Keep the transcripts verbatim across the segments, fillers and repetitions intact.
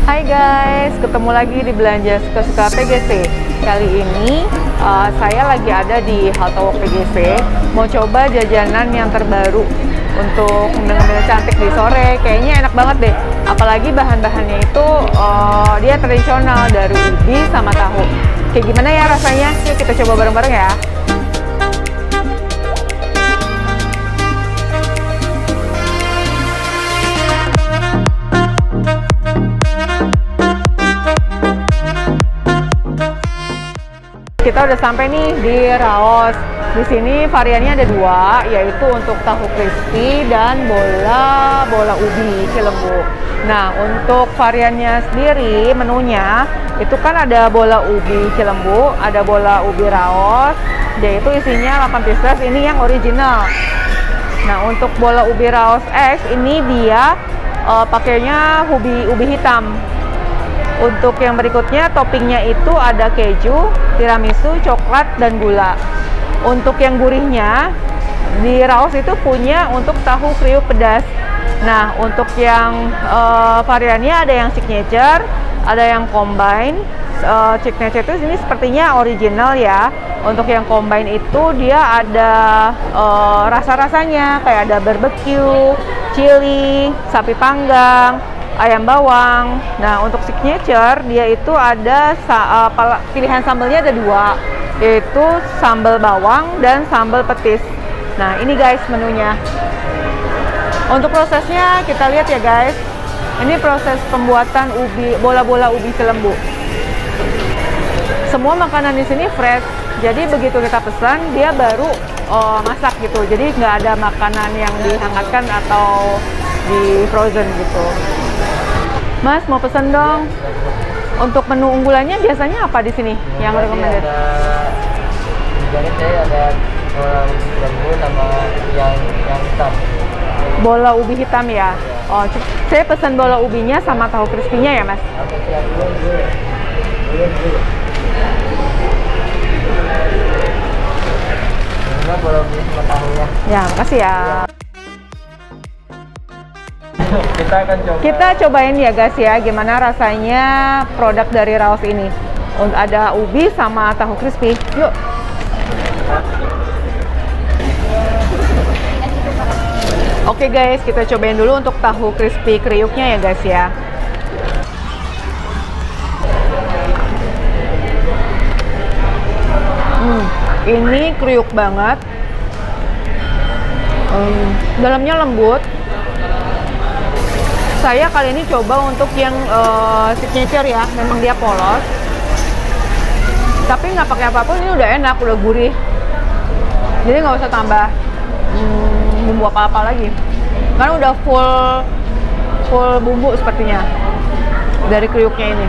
Hai guys, ketemu lagi di Belanja Suka-Suka P G C. Kali ini uh, saya lagi ada di Halte Walk P G C. Mau coba jajanan yang terbaru untuk benar-benar cantik di sore. Kayaknya enak banget deh. Apalagi bahan-bahannya itu uh, dia tradisional dari ubi sama tahu. Kayak gimana ya rasanya? Yuk kita coba bareng-bareng ya. Kita udah sampai nih di Raos. Di sini variannya ada dua, yaitu untuk tahu crispy dan bola bola ubi Cilembu. Nah, untuk variannya sendiri menunya itu kan ada bola ubi Cilembu, ada bola ubi Raos, yaitu isinya delapan pieces. Ini yang original. Nah, untuk bola ubi Raos X ini dia uh, pakainya ubi ubi hitam. Untuk yang berikutnya toppingnya itu ada keju, tiramisu, coklat, dan gula. Untuk yang gurihnya di Raos itu punya untuk tahu kriuk pedas. Nah, untuk yang uh, variannya ada yang signature, ada yang combine. Uh, signature itu ini sepertinya original ya. Untuk yang combine itu dia ada uh, rasa-rasanya kayak ada barbecue, chili, sapi panggang, ayam bawang. Nah, untuk signature dia itu ada uh, pilihan sambelnya ada dua, yaitu sambal bawang dan sambal petis. Nah, ini guys menunya. Untuk prosesnya kita lihat ya guys. Ini proses pembuatan ubi bola-bola ubi Cilembu. Semua makanan di sini fresh. Jadi begitu kita pesan dia baru uh, masak gitu. Jadi nggak ada makanan yang dihangatkan atau di frozen gitu. Mas, mau pesen dong. Untuk menu unggulannya biasanya apa di sini yang recommended? Jadi saya ada bola ubi Cilembu sama yang yang hitam. Bola ubi hitam ya. Oh, saya pesan bola ubinya sama tahu crispy-nya ya, Mas. Oke, siap. Ini bola ubi sama tahunya. Ya, makasih ya. Kita akan coba. Kita cobain ya guys ya, gimana rasanya produk dari Raos ini. Ada ubi sama tahu crispy. Yuk. Oke guys, kita cobain dulu untuk tahu crispy kriuknya ya guys ya. Hmm, ini kriuk banget. Hmm, dalamnya lembut. Saya kali ini coba untuk yang uh, signature ya, memang dia polos. Tapi nggak pakai apapun, ini udah enak, udah gurih. Jadi nggak usah tambah hmm, bumbu apa-apa lagi. Karena udah full full bumbu sepertinya dari kriuknya ini.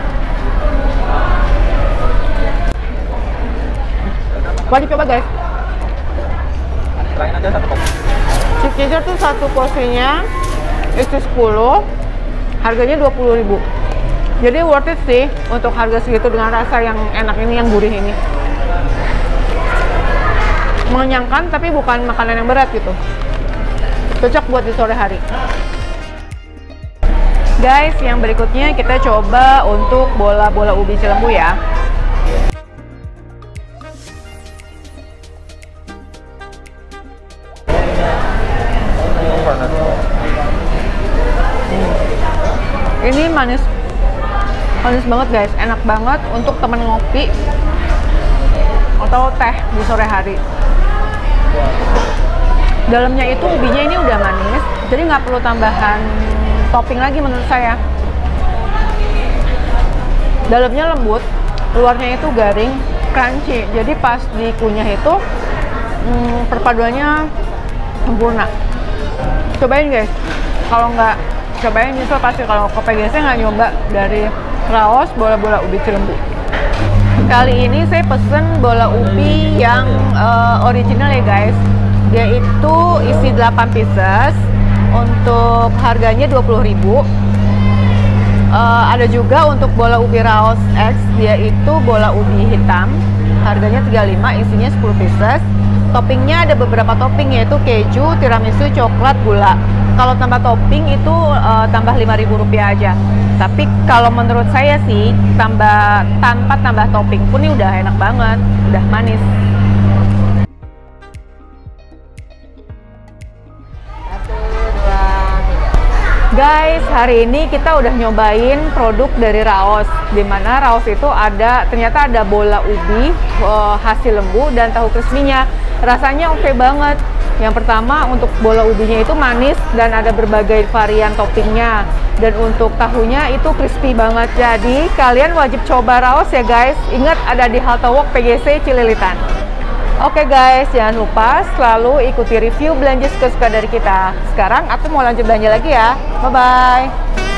Wajib coba guys. Selain aja satu porsi. Signature tuh satu porsinya isi sepuluh. Harganya dua puluh ribu. Jadi worth it sih untuk harga segitu dengan rasa yang enak ini, yang gurih ini. Mengenyangkan tapi bukan makanan yang berat gitu. Cocok buat di sore hari. Guys, yang berikutnya kita coba untuk bola-bola ubi Cilembu ya. Ini manis, manis banget guys, enak banget untuk temen ngopi atau teh di sore hari. Dalamnya itu ubinya ini udah manis, jadi nggak perlu tambahan topping lagi menurut saya. Dalamnya lembut, luarnya itu garing, crunchy, jadi pas dikunyah itu hmm, perpaduannya sempurna. Cobain guys, kalau nggak cobain nyesel pasti kalau ke P G C nggak nyoba dari Raos bola-bola ubi Cilembu. Kali ini saya pesen bola ubi yang uh, original ya guys. Dia itu isi delapan pieces. Untuk harganya dua puluh ribu. Uh, ada juga untuk bola ubi Raos X, dia itu bola ubi hitam. Harganya tiga puluh lima, isinya sepuluh pieces. toppingnya ada beberapa topping, yaitu keju, tiramisu, coklat, gula. Kalau tambah topping itu uh, tambah lima ribu rupiah aja. Tapi kalau menurut saya sih, tambah tanpa tambah topping pun ini udah enak banget, udah manis. Satu, dua, tiga. Guys, hari ini kita udah nyobain produk dari Raos. Dimana Raos itu ada, ternyata ada bola ubi, uh, hasil lembu, dan tahu crispy-nya. Rasanya oke banget. Yang pertama, untuk bola ubinya itu manis dan ada berbagai varian toppingnya. Dan untuk tahunya itu crispy banget. Jadi kalian wajib coba Raos ya guys. Ingat, ada di Halte Walk P G C Cililitan. Oke guys, jangan lupa selalu ikuti review belanja suka-suka dari kita. Sekarang aku mau lanjut belanja lagi ya. Bye-bye.